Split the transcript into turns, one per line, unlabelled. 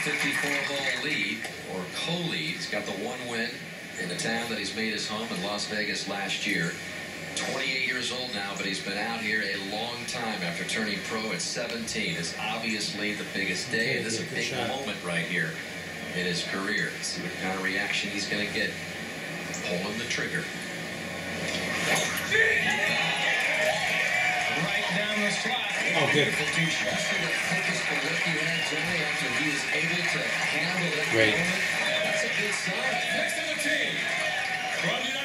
54-hole lead, or co-lead. He's got the one win in the town that he's made his home in Las Vegas last year. 28 years old now, but he's been out here a long time after turning pro at 17. It's obviously the biggest day. This is a big moment right here in his career. Let's see what kind of reaction he's going to get pulling the trigger.
Right down the slot.
Oh, good.
You see the focus for what he had, Jimmy, after he was able to handle that
Great.
moment? That's a good sign.
Next to the team, from